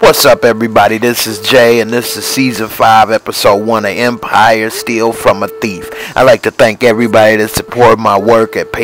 What's up, everybody? This is Jay, and this is Season 5, Episode 1 of Empire Steal from a Thief. I'd like to thank everybody that supported my work at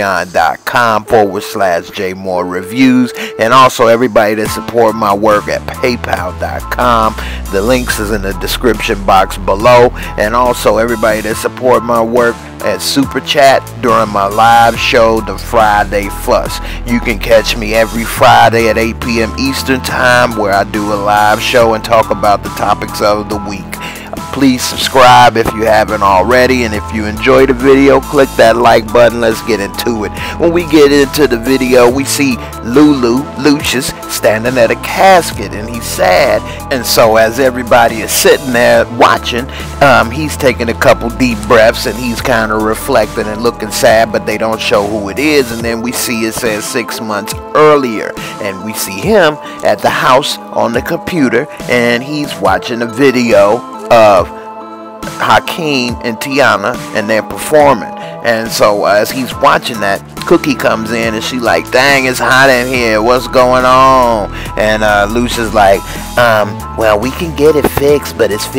patreon.com/JMoreReviews, and also everybody that supported my work at paypal.com. The links is in the description box below, and also everybody that supported my work at Super Chat during my live show, The Friday Fuss. You can catch me every Friday at 8 p.m. Eastern Time, where I do a live show and talk about the topics of the week. Please subscribe if you haven't already, and if you enjoy the video, click that like button. Let's get into it. When we get into the video, we see Lucius standing at a casket, and he's sad. And so as everybody is sitting there watching, he's taking a couple deep breaths, and he's kind of reflecting and looking sad, but they don't show who it is. And then we see it says 6 months earlier, and we see him at the house on the computer, and he's watching a video of Hakeem and Tiana, and they're performing. And so as he's watching that, Cookie comes in, and she like, dang, it's hot in here, what's going on? And Lucius like, well, we can get it fixed, but it's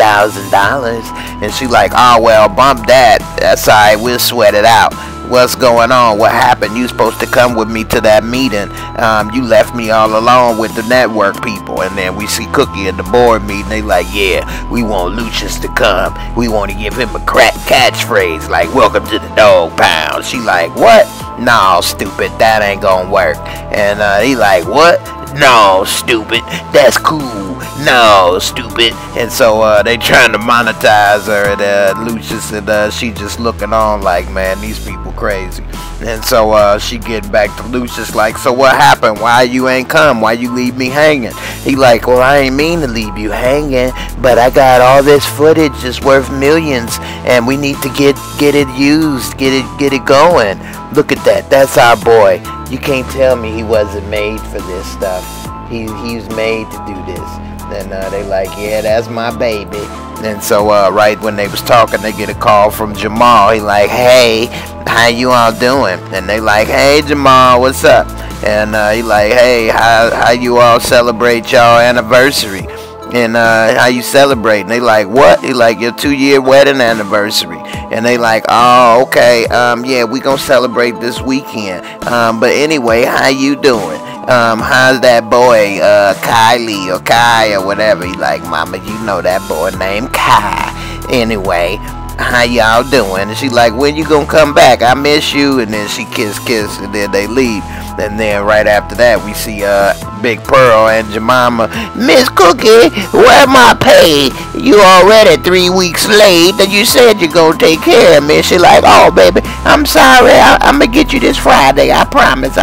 $50,000. And she like, oh, well, bump that, that's alright, we'll sweat it out. What's going on? What happened? You supposed to come with me to that meeting. You left me all alone with the network people. And then we see Cookie at the board meeting. They like, yeah, we want Lucius to come. We want to give him a catchphrase like, welcome to the dog pound. She like, what? No, stupid, that ain't gonna work. And he like, what? No, stupid, that's cool. No, stupid. And so they trying to monetize her, and Lucius, and she just looking on like, man, these people crazy. And so she getting back to Lucius like, so what happened? Why you ain't come? Why you leave me hanging? He like, well, I ain't mean to leave you hanging, but I got all this footage that's worth millions, and we need to get it used, get it going. Look at that, that's our boy. You can't tell me he wasn't made for this stuff. He was made to do this. And they like, yeah, that's my baby. And so right when they was talking, they get a call from Jamal. He like, hey, how you all doing? And they like, hey, Jamal, what's up? And he like, hey, how you all celebrate y'all anniversary? And how you celebrate? And they like, what? He like, your 2-year wedding anniversary. And they like, oh, okay, yeah, we gonna celebrate this weekend. But anyway, how you doing? How's that boy, Kylie or Kai or whatever? He like, mama, you know that boy named Kai. Anyway, how y'all doing? And she like, when you gonna come back? I miss you. And then she kiss, and then they leave. And then right after that, we see Big Pearl and Jemima. Miss Cookie, where my pay? You already 3 weeks late, and you said you're gonna take care of me. She like, oh, baby, I'm sorry. I'm gonna get you this Friday. I promise.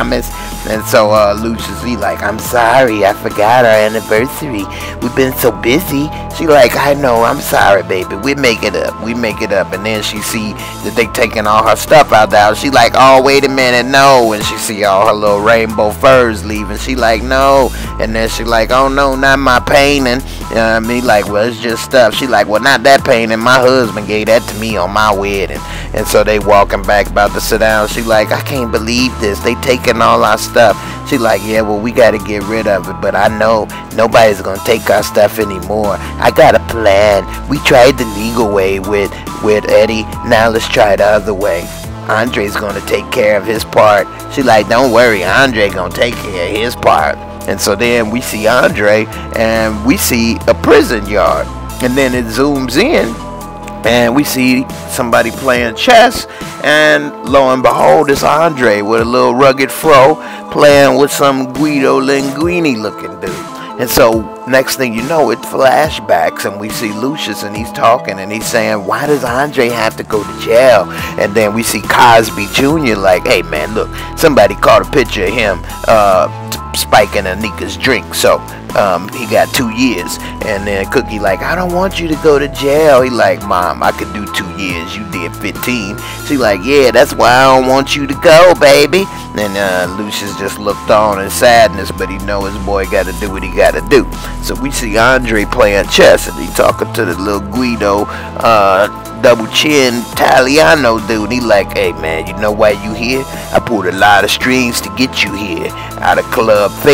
And so Lucius, he like, I'm sorry, I forgot our anniversary. We've been so busy. She like, I know, I'm sorry, baby. We make it up. And then she see that they taking all her stuff out there. She like, oh, wait a minute, no. And she see all her little rainbow furs leaving. She like, no. And then she like, oh, no, not my painting. He like, well, it's just stuff. She like, well, not that painting. My husband gave that to me on my wedding. And so they walking back, about to sit down. She like, I can't believe this. They taking all our stuff. She like, yeah, well, we got to get rid of it, but I know nobody's going to take our stuff anymore. I got a plan. We tried the legal way with Eddie. Now let's try the other way. Andre's going to take care of his part. She like, don't worry, Andre going to take care of his part. And so then we see Andre, and we see a prison yard. And then it zooms in, and we see somebody playing chess, and lo and behold, it's Andre with a little rugged fro playing with some Guido Linguini looking dude. And so next thing you know, it flashbacks, and we see Lucius, and he's talking, and he's saying, why does Andre have to go to jail? And then we see Cosby Jr. like, hey man, look, somebody caught a picture of him spiking Anika's drink, so he got 2 years. And then Cookie like, I don't want you to go to jail. He like, mom, I could do 2 years, you did 15. She like, yeah, that's why I don't want you to go, baby. And Lucius just looked on in sadness, but he know his boy got to do what he got to do. So we see Andre playing chess, and he talking to the little Guido double chin Italiano dude. He like, hey man, you know why you here? I pulled a lot of strings to get you here out of Club Fed.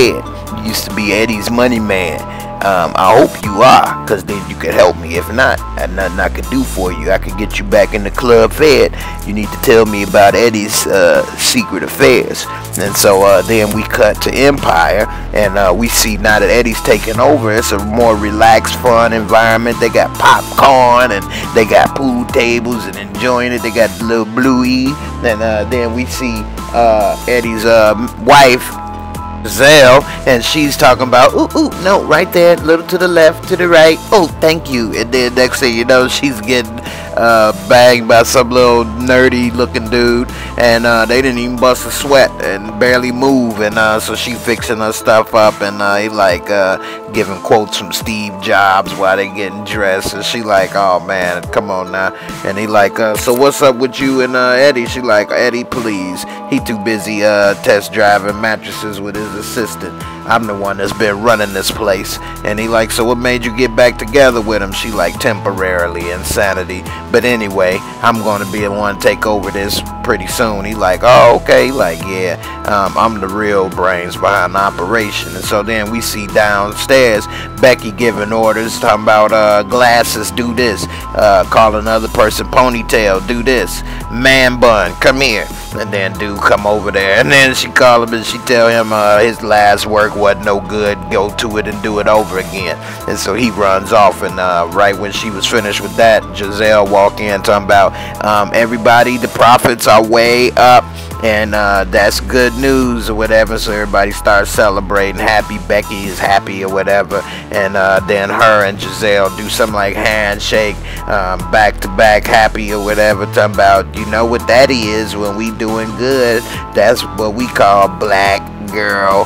used to be Eddie's money man. I hope you are, because then you could help me. If not, there's nothing I could do for you. I could get you back in the club fed. You need to tell me about Eddie's secret affairs. And so then we cut to Empire, and we see now that Eddie's taking over, it's a more relaxed, fun environment. They got popcorn, and they got pool tables and enjoying it. They got the little Bluey, and then we see Eddie's wife, Zelle, and she's talking about, ooh, no, right there, a little to the left, to the right, oh, thank you. And then next thing you know, she's getting banged by some little nerdy looking dude, and they didn't even bust a sweat and barely move, and so she fixing her stuff up, and he like giving quotes from Steve Jobs while they getting dressed, and she like, oh man, come on now. And he like, so what's up with you and Eddie? She like, Eddie, please, he too busy test driving mattresses with his assistant. I'm the one that's been running this place. And he like, so what made you get back together with him? She like, temporarily, insanity. But anyway, I'm gonna be the one to take over this pretty soon. He like, oh, okay. Like, yeah, I'm the real brains behind the operation. And so then we see downstairs Becky giving orders, talking about glasses, do this, call another person ponytail, do this, man bun, come here. And then dude come over there, and then she call him and she tell him his last work wasn't no good, go to it and do it over again. And so he runs off, and right when she was finished with that, Giselle walk in talking about everybody, the profits are way up, and that's good news or whatever. So everybody starts celebrating, happy, Becky is happy or whatever. And then her and Giselle do some like handshake, back to back, happy or whatever, talking about, you know what that is when we doing good, that's what we call black girl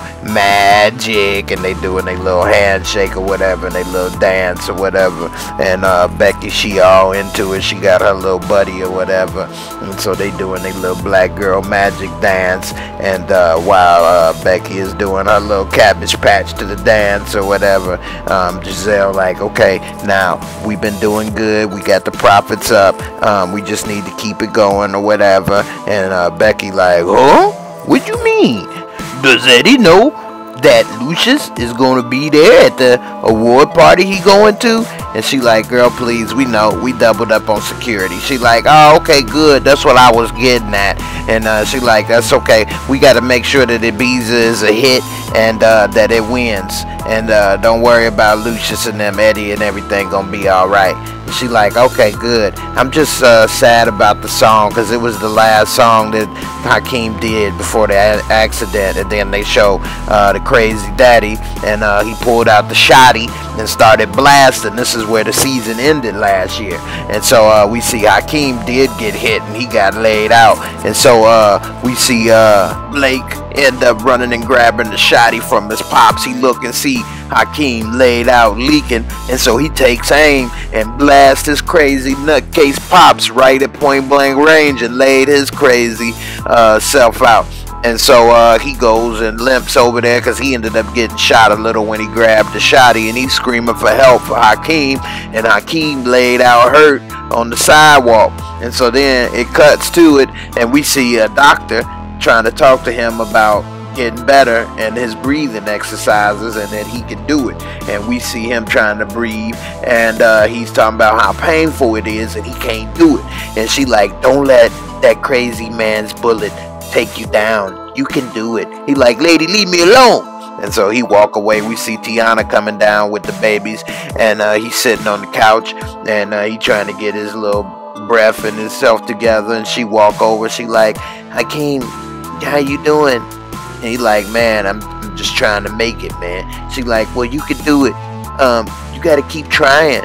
magic. And they doing a little handshake or whatever, and they little dance or whatever. And Becky, she all into it, she got her little buddy or whatever, and so they doing a little black girl magic dance. And while Becky is doing her little cabbage patch to the dance or whatever, Giselle like, okay, now we've been doing good, we got the profits up, we just need to keep it going or whatever. And Becky like, huh? What you mean? Does Eddie know that Lucius is going to be there at the award party he going to? And she like, girl, please, we know, we doubled up on security. She like, oh, okay, good, that's what I was getting at. And she like, that's okay, we got to make sure that Ibiza is a hit, and that it wins, and don't worry about Lucius and them, Eddie and everything gonna be alright. She like, okay, good. I'm just sad about the song, because it was the last song that Hakeem did before the accident. And then they show the crazy daddy, and he pulled out the shotty and started blasting. This is where the season ended last year. And so we see Hakeem did get hit, and he got laid out. And so we see Blake end up running and grabbing the shotty from his pops. He look and see Hakeem laid out leaking, and so he takes aim and blasts his crazy nutcase pops right at point blank range and laid his crazy self out. And so he goes and limps over there, because he ended up getting shot a little when he grabbed the shotty, and he's screaming for help for Hakeem, and Hakeem laid out hurt on the sidewalk. And so then it cuts to it, and we see a doctor trying to talk to him about getting better and his breathing exercises, and that he can do it. And we see him trying to breathe, and he's talking about how painful it is and he can't do it. And she like, don't let that crazy man's bullet take you down, you can do it. He like, lady, leave me alone. And so he walk away. We see Tiana coming down with the babies, and he's sitting on the couch, and he trying to get his little breath and himself together. And she walk over, she like, Hakeem, how you doing? And he like, man, I'm just trying to make it, man. She like, well, you can do it. You got to keep trying.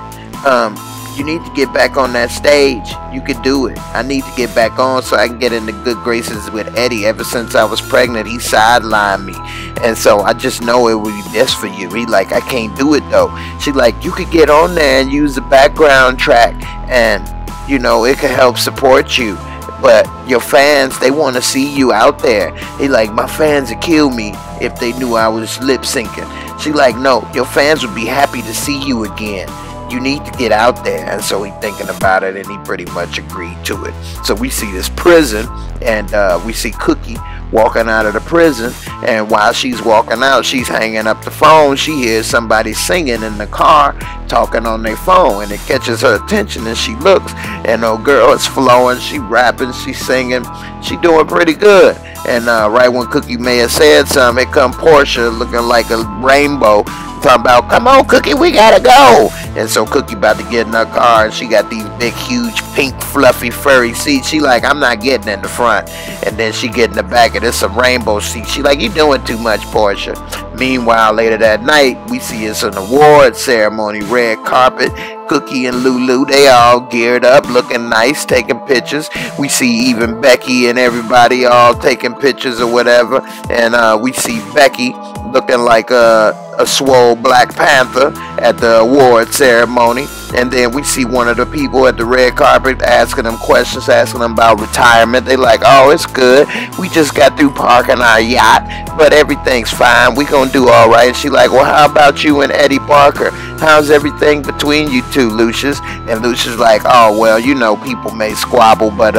You need to get back on that stage. You can do it. I need to get back on so I can get into good graces with Eddie. Ever since I was pregnant, he sidelined me, and so I just know it would be best for you. He like, I can't do it though. She like, you could get on there and use the background track, and you know, it could help support you. But your fans, they want to see you out there. He like, my fans would kill me if they knew I was lip syncing. She like, no, your fans would be happy to see you again. you need to get out there. And so he thinking about it, and he pretty much agreed to it. So we see this prison, and we see Cookie walking out of the prison, and while she's walking out, she's hanging up the phone. She hears somebody singing in the car, talking on their phone, and it catches her attention, and she looks, and old girl is flowing, she rapping, she singing, she doing pretty good. And right when Cookie may have said something, here come Portia looking like a rainbow, talking about, come on Cookie, we gotta go. And so Cookie about to get in her car, and she got these big huge pink fluffy furry seats. She like, I'm not getting in the front. And then she get in the back, and it's some rainbow seats. She like, you doing too much, Portia. Meanwhile, later that night, we see it's an award ceremony, red carpet. Cookie and Lulu, they all geared up, looking nice, taking pictures. We see even Becky and everybody all taking pictures or whatever. And we see Becky looking like a swole Black Panther at the award ceremony. And then we see one of the people at the red carpet asking them questions, asking them about retirement. They like, oh, it's good. We just got through parking our yacht, but everything's fine. We gonna do all right. And she like, well, how about you and Eddie Barker? How's everything between you two, Lucius? And Lucius like, oh, well, you know, people may squabble, but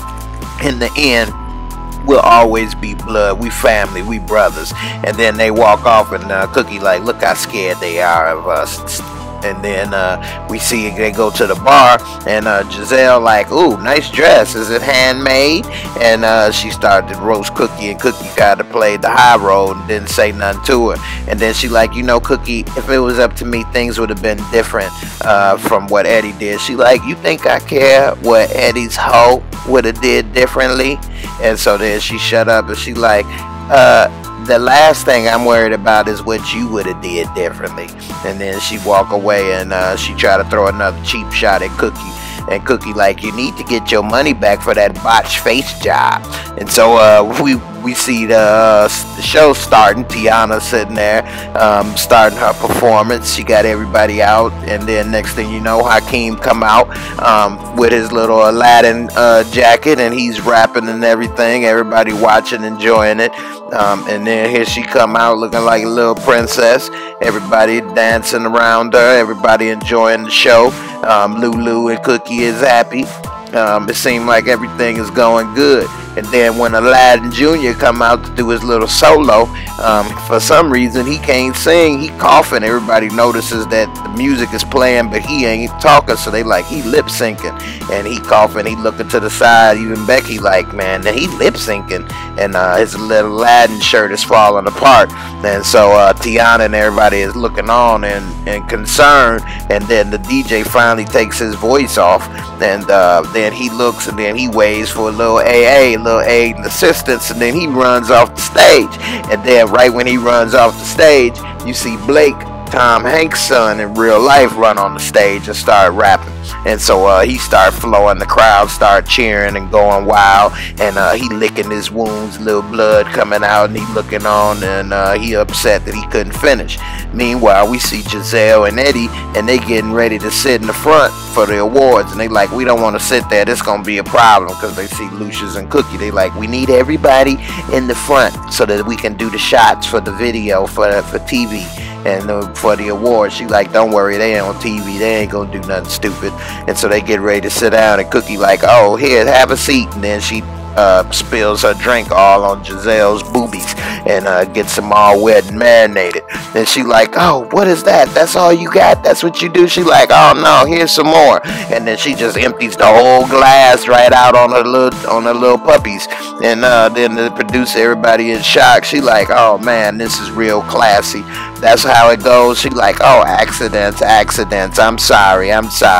in the end, we'll always be blood. We family, we brothers. And then they walk off, and Cookie like, look how scared they are of us. And then we see they go to the bar, and Giselle like, ooh, nice dress. Is it handmade? And she started to roast Cookie, and Cookie kind of played the high road and didn't say nothing to her. And then she like, you know, Cookie, if it was up to me, things would have been different from what Eddie did. She like, you think I care what Eddie's hoe would have did differently? And so then she shut up, and she like, the last thing I'm worried about is what you would have did differently. And then she walk away, and she try to throw another cheap shot at Cookie. And Cookie like, you need to get your money back for that botched face job. And so we see the show starting. Tiana sitting there starting her performance. She got everybody out, and then next thing you know, Hakeem come out with his little Aladdin jacket, and he's rapping and everything. Everybody watching, enjoying it. And then here she come out looking like a little princess. Everybody dancing around her. Everybody enjoying the show. Lulu and Cookie is happy. It seemed like everything is going good. And then when Aladdin Jr. come out to do his little solo, for some reason he can't sing. He coughing. Everybody notices that the music is playing, but he ain't talking. So they like, he lip syncing, and he coughing. He looking to the side. Even Becky like, man, he lip syncing, and his little Aladdin shirt is falling apart. And so Tiana and everybody is looking on and concerned. And then the DJ finally takes his voice off, and then he looks, and then he waits for a little little aid and assistance, and then he runs off the stage. And then right when he runs off the stage, you see Blake, Tom Hanks' son in real life, run on the stage and start rapping. And so he started flowing, the crowd started cheering and going wild, and he licking his wounds, little blood coming out, and he looking on, and he upset that he couldn't finish. Meanwhile, we see Giselle and Eddie, and they getting ready to sit in the front for the awards, and they like, we don't want to sit there, this gonna be a problem, because they see Lucius and Cookie. They like, we need everybody in the front so that we can do the shots for the video for TV. And for the awards, she like, don't worry, they ain't on TV, they ain't gonna do nothing stupid. And so they get ready to sit down, and Cookie like, oh, here, have a seat. And then she spills her drink all on Giselle's boobies, and gets them all wet and marinated. And she like, oh, what is that? That's all you got? That's what you do? She like, oh no, here's some more. And then she just empties the whole glass right out on her little puppies. And then the producer, everybody in shock. She like, oh man, this is real classy. That's how it goes. She like, oh, accidents, I'm sorry.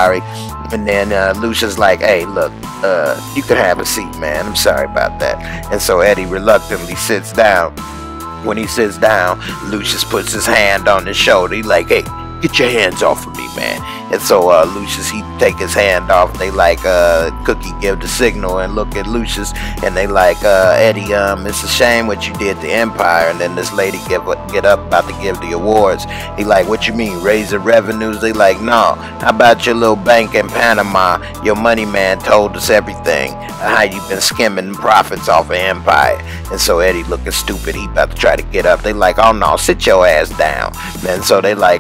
And then Lucia's like, hey, look, you can have a seat, man. I'm sorry about that. And so Eddie reluctantly sits down. When he sits down, Lucius puts his hand on his shoulder. He like, hey, get your hands off of me, man. And so Lucius, he take his hand off. They like, Cookie give the signal and look at Lucius, and they like, Eddie, it's a shame what you did to Empire. And then this lady get up about to give the awards. He like, what you mean, raise the revenues? They like, no, how about your little bank in Panama? Your money man told us everything, how you been skimming profits off of Empire. And so Eddie looking stupid, he about to try to get up. They like, oh no, sit your ass down. And so they like,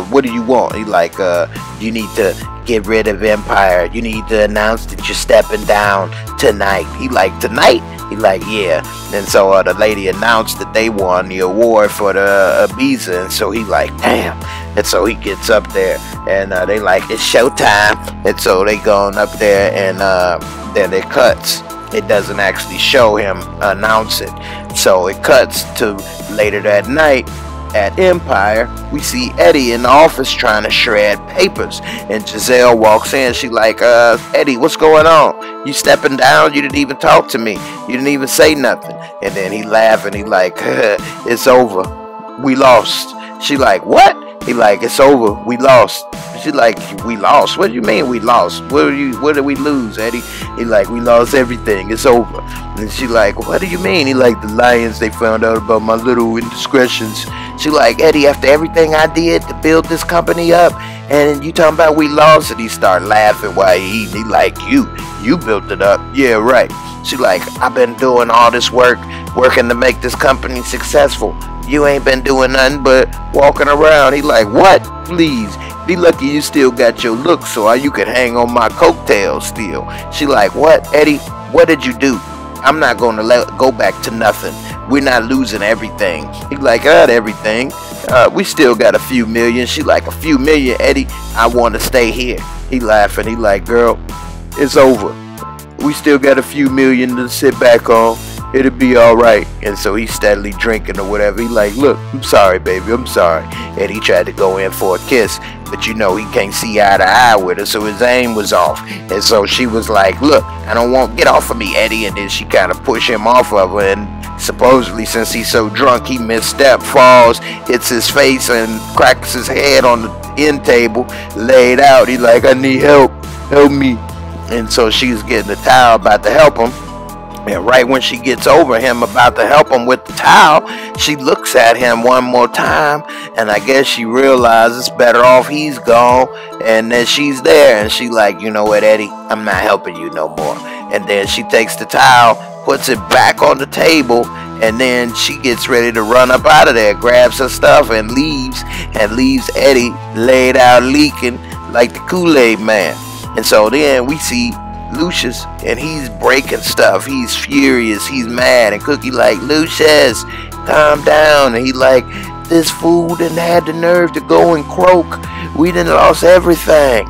what do you want? He like, you need to get rid of Empire. You need to announce that you're stepping down tonight. He like, tonight? He like, yeah. And so the lady announced that they won the award for the Ibiza. And so he like, damn. And so he gets up there, and they like, it's showtime. And so they going up there, and then it cuts. It doesn't actually show him announce it. So it cuts to later that night at Empire. We see Eddie in the office trying to shred papers, and Giselle walks in. She like, Eddie, what's going on? You stepping down? You didn't even talk to me. You didn't even say nothing. And then he laughing. He like, it's over. We lost. She like, what? He like, it's over. We lost. She like, we lost? What do you mean we lost? What did we lose, Eddie? He like, we lost everything. It's over. And she like, what do you mean? He like, the Lions, they found out about my little indiscretions. She like, Eddie, after everything I did to build this company up, and you talking about we lost? And he start laughing while he eating. He like, you built it up. Yeah, right. She like, I've been doing all this working to make this company successful. You ain't been doing nothing but walking around. He like, what? Please, be lucky you still got your look so you can hang on my coattails still. She like, what, Eddie? What did you do? I'm not going to go back to nothing. We're not losing everything. He like, everything. We still got a few million. She like, a few million, Eddie? I want to stay here. He laughing. He like, girl, it's over. We still got a few million to sit back on. It'll be alright. And so he's steadily drinking or whatever. He like, look, I'm sorry, baby, I'm sorry. And he tried to go in for a kiss, but you know he can't see eye to eye with her, so his aim was off. And so she was like, look, I don't want, get off of me, Eddie. And then she kind of pushed him off of her, and supposedly since he's so drunk, he misstep, falls, hits his face, and cracks his head on the end table, laid out. He like, I need help me. And so she's getting the towel, about to help him. And right when she gets over him, about to help him with the towel, she looks at him one more time, and I guess she realizes better off he's gone. And then she's there, and she like, you know what, Eddie, I'm not helping you no more. And then she takes the towel, puts it back on the table, and then she gets ready to run up out of there, grabs her stuff, and leaves Eddie laid out leaking like the Kool-Aid man. And so then we see Lucius, and he's breaking stuff. He's furious. He's mad. And Cookie like, Lucius, calm down. And he like, this fool didn't have the nerve to go and croak. We done lost everything.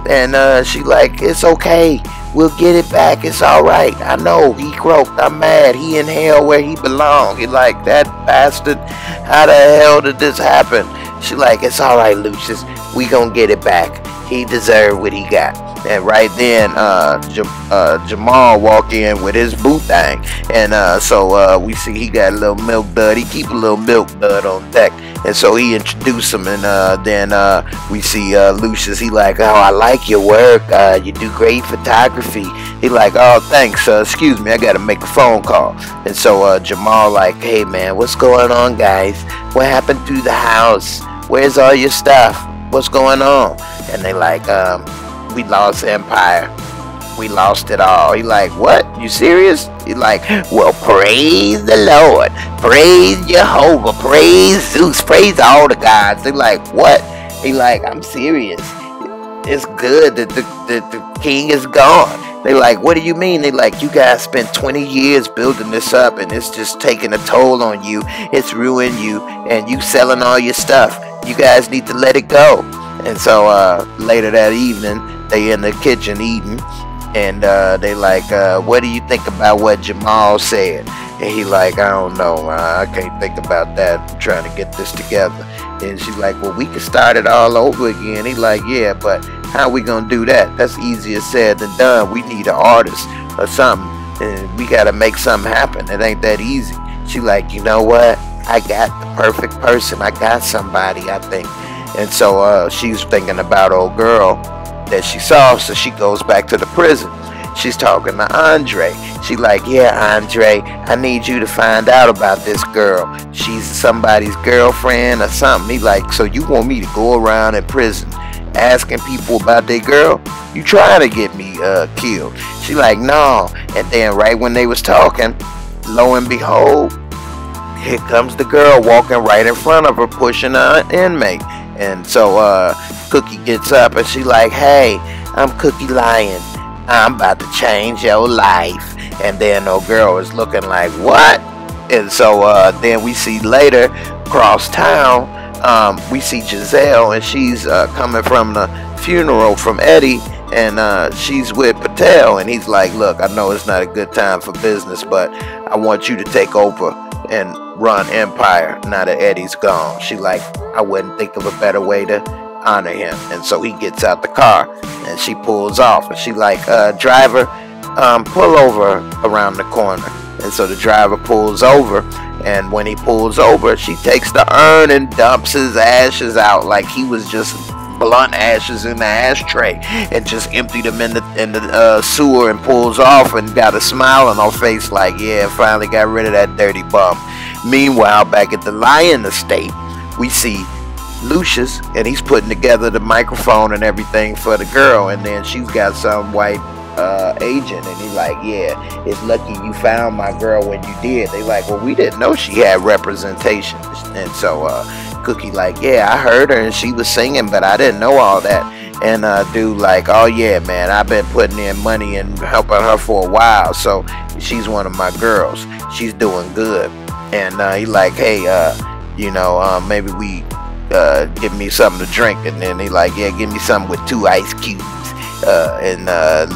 And she like, it's okay. We'll get it back. It's alright. I know. He croaked. I'm mad. He in hell where he belong. He like, that bastard. How the hell did this happen? She like, it's alright, Lucius. We gonna get it back. He deserved what he got. And right then, Jamal walk in with his boot thing, and so we see he got a little milk dud. He keep a little milk dud on deck, and so he introduced him, and then we see Lucius. He like, oh, I like your work. You do great photography. He like, oh, thanks. Excuse me, I gotta make a phone call. And so Jamal like, hey man, what's going on, guys? What happened to the house? Where's all your stuff? What's going on? And they like, we lost Empire. We lost it all. He like, what? You serious? He like, well, praise the Lord. Praise Jehovah. Praise Zeus. Praise all the gods. They like, what? He like, I'm serious. It's good that the king is gone. They like, what do you mean? They like, you guys spent 20 years building this up, and it's just taking a toll on you. It's ruined you, and you selling all your stuff. You guys need to let it go. And so later that evening, they in the kitchen eating, and they like, what do you think about what Jamal said? And he like, I don't know, I can't think about that. I'm trying to get this together. And she's like, well, we can start it all over again. He like, yeah, but how we gonna do that? That's easier said than done. We need an artist or something, and we gotta make something happen. It ain't that easy. She like, you know what? I got the perfect person. I got somebody, I think. And so she's thinking about old girl that she saw, so she goes back to the prison. She's talking to Andre. She like, yeah, Andre, I need you to find out about this girl. She's somebody's girlfriend or something. He like, so you want me to go around in prison asking people about their girl? You trying to get me killed? She like, no. And then right when they was talking, lo and behold, here comes the girl walking right in front of her, pushing an inmate. And so Cookie gets up and she like, hey, I'm Cookie Lion. I'm about to change your life. And then old girl is looking like, what? And so then we see later across town, we see Giselle, and she's coming from the funeral from Eddie, and she's with Patel, and he's like, look, I know it's not a good time for business, but I want you to take over and run Empire now that Eddie's gone. She like, I wouldn't think of a better way to honor him. And so he gets out the car and she pulls off, and she like, driver, pull over around the corner. And so the driver pulls over, and when he pulls over, she takes the urn and dumps his ashes out like he was just blunt ashes in the ashtray, and just emptied them in the sewer, and pulls off and got a smile on her face like, yeah, finally got rid of that dirty bum. Meanwhile, back at the Lion estate, we see Lucius, and he's putting together the microphone and everything for the girl, and then she's got some white agent, and he's like, yeah, it's lucky you found my girl when you did. They like, well, we didn't know she had representation. And so Cookie like, yeah, I heard her and she was singing, but I didn't know all that. And dude like, oh yeah, man, I've been putting in money and helping her for a while, so she's one of my girls, she's doing good. And he like, hey, you know, maybe we give me something to drink. And then he like, yeah, give me something with 2 ice cubes. And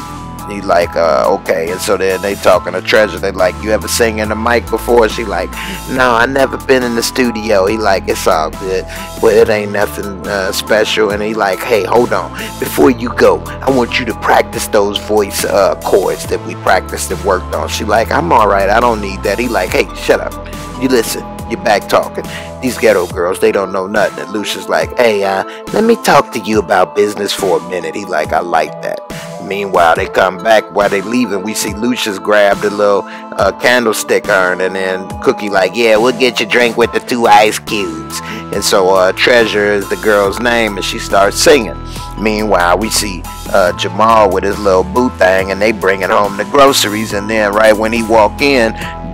he like, okay. And so then they talking to Treasure. They like, you ever sing in the mic before? She like, no, I never been in the studio. He like, it's all good, but it ain't nothing special. And he like, hey, hold on, before you go, I want you to practice those voice chords that we practiced and worked on. She like, I'm all right, I don't need that. He like, hey, shut up, you listen, you're back talking. These ghetto girls, they don't know nothing. And Lucius like, hey, let me talk to you about business for a minute. He like, I like that. Meanwhile, they come back. While they leaving, we see Lucius grab the little candlestick urn, and then Cookie like, yeah, we'll get you a drink with the 2 ice cubes. And so Treasure is the girl's name, and she starts singing. Meanwhile, we see Jamal with his little boo thing, and they bringing home the groceries. And then right when he walk in,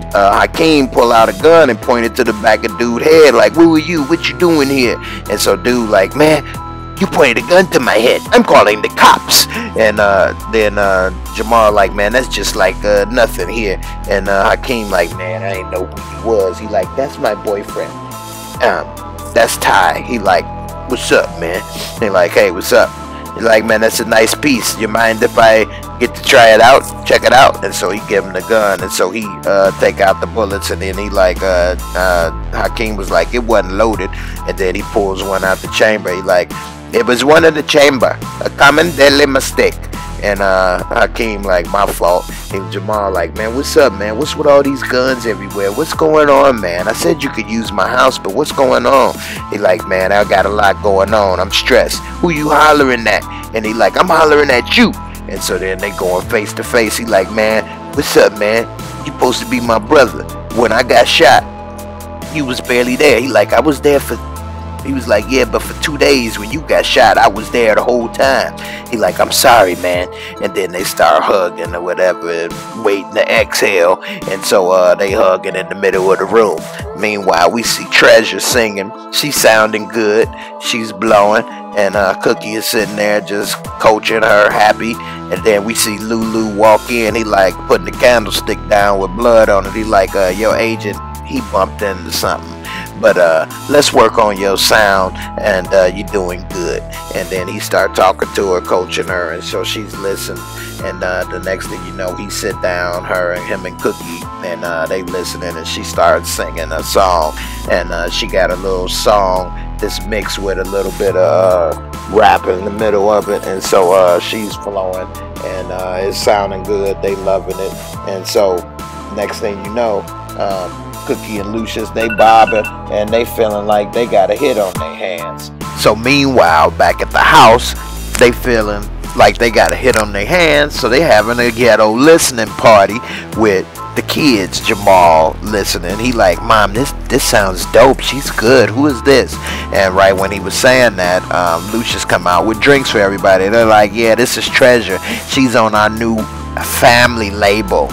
Hakeem pull out a gun and pointed to the back of dude's head like, who are you? What you doing here? And so dude like, man, you pointed a gun to my head, I'm calling the cops. And then Jamal like, man, that's just like nothing here. And Hakeem like, man, I ain't know who he was. He like, that's my boyfriend, that's Ty. He like, what's up, man? He like, hey, what's up? He like, man, that's a nice piece, you mind if I get to try it out, check it out? And so he give him the gun, and so he take out the bullets, and then he like, Hakeem was like, it wasn't loaded. And then he pulls one out the chamber. He like, it was one in the chamber, a common deadly mistake. And Hakeem like, my fault. And Jamal like, man, what's up, man? What's with all these guns everywhere? What's going on, man? I said you could use my house, but what's going on? He like, man, I got a lot going on, I'm stressed. Who you hollering at? And he like, I'm hollering at you. And so then they going face to face. He like, man, what's up, man? You supposed to be my brother. When I got shot, you was barely there. He like, I was there for... He was like, yeah, but for 2 days when you got shot, I was there the whole time. He like, I'm sorry, man. And then they start hugging or whatever, and waiting to exhale. And so they hugging in the middle of the room. Meanwhile, we see Treasure singing. She's sounding good. She's blowing. And Cookie is sitting there just coaching her, happy. And then we see Lulu walk in. He like putting the candlestick down with blood on it. He like, your agent, he bumped into something. But let's work on your sound, and you're doing good. And then he start talking to her, coaching her, and so she's listening. And the next thing you know, he sit down, him and Cookie, and they listening, and she starts singing a song. And she got a little song that's mixed with a little bit of rap in the middle of it. And so she's flowing, and it's sounding good. They loving it. And so next thing you know, Cookie and Lucius, they bobbing, and they feeling like they got a hit on their hands. So meanwhile, back at the house, they feeling like they got a hit on their hands, so they having a ghetto listening party with the kids. Jamal listening. He like, Mom, this sounds dope. She's good. Who is this? And right when he was saying that, Lucius come out with drinks for everybody. They're like, yeah, this is Treasure. She's on our new family label.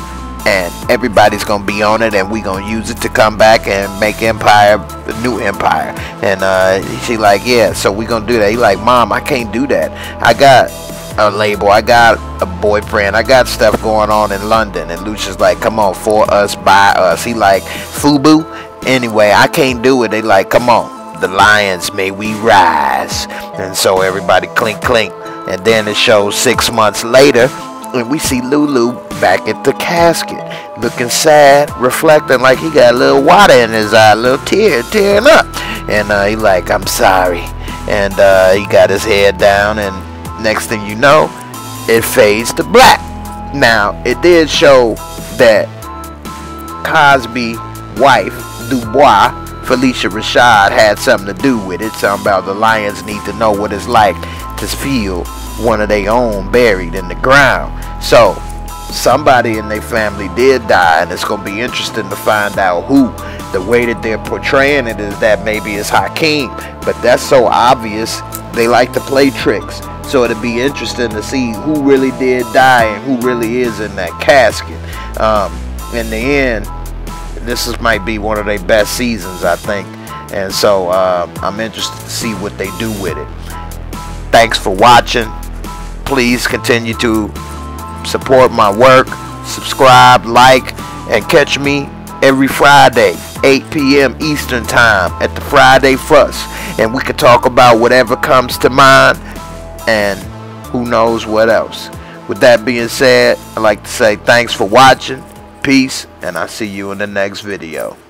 and everybody's gonna be on it, and we gonna use it to come back and make Empire the new Empire. And she like, yeah, so we gonna do that. He like, Mom, I can't do that. I got a label, I got a boyfriend, I got stuff going on in London. And Lucia's like, come on, for us, by us. He like, FUBU. Anyway, I can't do it. They like, come on, the lions, may we rise. And so everybody clink clink. And then it shows 6 months later, and we see Lulu back at the casket, looking sad, reflecting like he got a little water in his eye, a little tearing up. And he like, I'm sorry. And he got his head down, and next thing you know, it fades to black. Now, it did show that Cosby's wife, Dubois, Phylicia Rashad, had something to do with it. Something about the lions need to know what it's like to feel one of their own buried in the ground. So somebody in their family did die, and it's going to be interesting to find out who. The way that they're portraying it is that maybe it's Hakeem, but that's so obvious. They like to play tricks. So it'll be interesting to see who really did die and who really is in that casket. In the end, might be one of their best seasons, I think. And so I'm interested to see what they do with it. Thanks for watching. Please continue to support my work. Subscribe, like, and catch me every Friday, 8 p.m. Eastern Time at the Friday Fuss. And we can talk about whatever comes to mind, and who knows what else. With that being said, I'd like to say thanks for watching, peace, and I'll see you in the next video.